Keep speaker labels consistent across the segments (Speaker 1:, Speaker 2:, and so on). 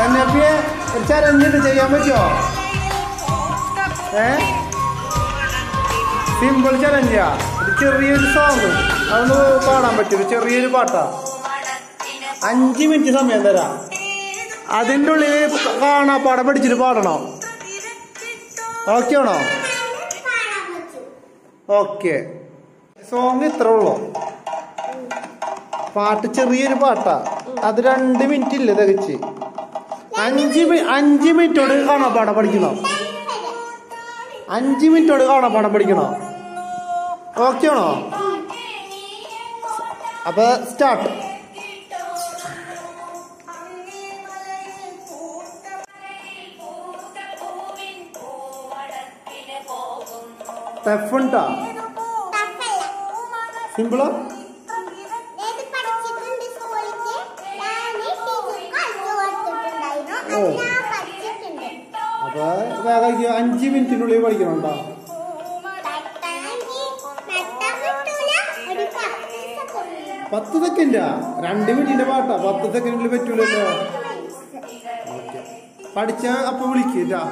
Speaker 1: സന്നപ്പിയെ ഒരു ചലഞ്ച് ചെയ്യാൻ പറ്റുമോ? സിമ്പിൾ ചലഞ്ചാ. ഒരു ചെറിയൊരു സോങ് അതൊന്ന് പാടാൻ പറ്റും. ചെറിയൊരു പാട്ടാ. 5 മിനിറ്റ് സമയം തരാം. അതിൻ്റെ ഉള്ളിൽ കാണാപ്പാടം പഠിച്ചിട്ട് പാടണോ? ഓക്കെ ആണോ? ഓക്കെ. സോങ് ഇത്ര ഉള്ളു. പാട്ട് ചെറിയൊരു പാട്ടാ. അത് 2 മിനിറ്റ് ഇല്ല തികച്ച്. 5 മിനിറ്റോട് കാണാപ്പാടം പഠിക്കണോ? 5 മിനിറ്റോട് കാണാപ്പാടം പഠിക്കണോ? ഓക്കെ ആണോ? അപ്പൊ സ്റ്റാർട്ട്. ടഫ് ഉണ്ടാ? സിമ്പിളാ? അപ്പൊ വേഗം 5 മിനിറ്റിനുള്ളിൽ പഠിക്കണുണ്ടോ? 10 സെക്കൻഡാ? 2 മിനിറ്റിന്റെ പാട്ടാ. 10 സെക്കൻഡിൽ പറ്റൂലല്ലോ. ഓക്കെ. പഠിച്ച അപ്പൊ വിളിക്കാ.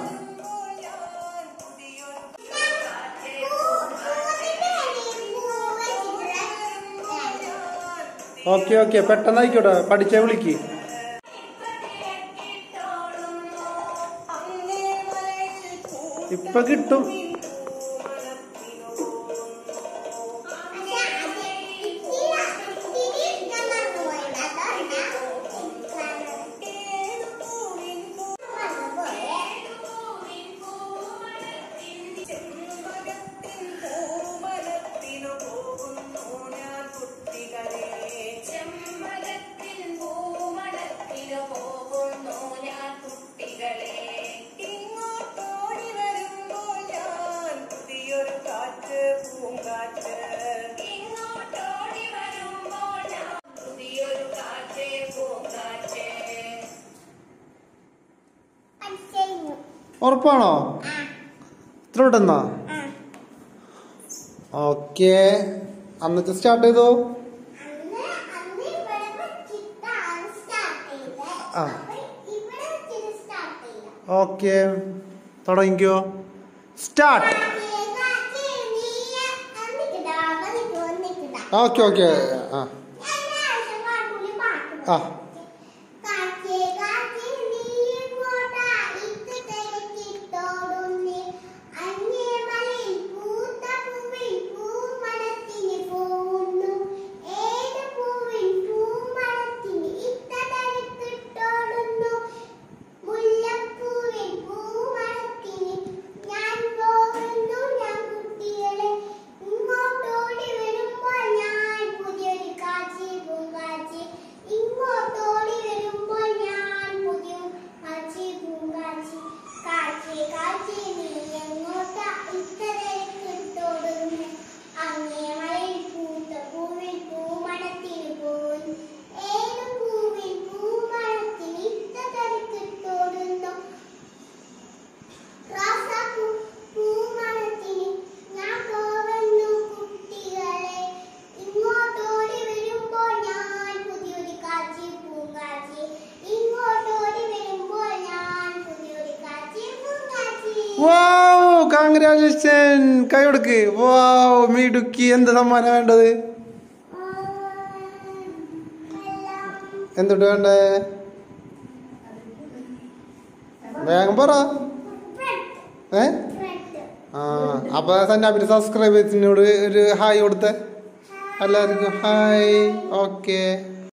Speaker 1: ഓക്കെ ഓക്കെ, പെട്ടെന്ന് ആയിക്കോട്ടെ. പഠിച്ചാ വിളിക്ക്. ഇപ്പൊ കിട്ടും. ഉറപ്പാണോ? ഇത്ര വിട്ടെന്നാ? ഓക്കെ. അന്നത്തെ സ്റ്റാർട്ട് ചെയ്തോ? ആ ഓക്കെ, തുടങ്ങിക്കോ. സ്റ്റാർട്ട്. Okay okay. ആ ആ കൺഗ്രാജുലേഷൻ. കൈ കൊടുക്ക്. വാവ്, മിടുക്കി. എന്ത് സമ്മാനം വേണ്ടത്? എന്തുട്ട് വേണ്ടേ? വേഗം പറ. അപ്പൊ സന്നാപ്പിന്റെ സബ്സ്ക്രൈബേഴ്സിനോട് ഒരു ഹായ് കൊടുത്തേ എല്ലാവർക്കും. ഹായ്. ഓക്കെ.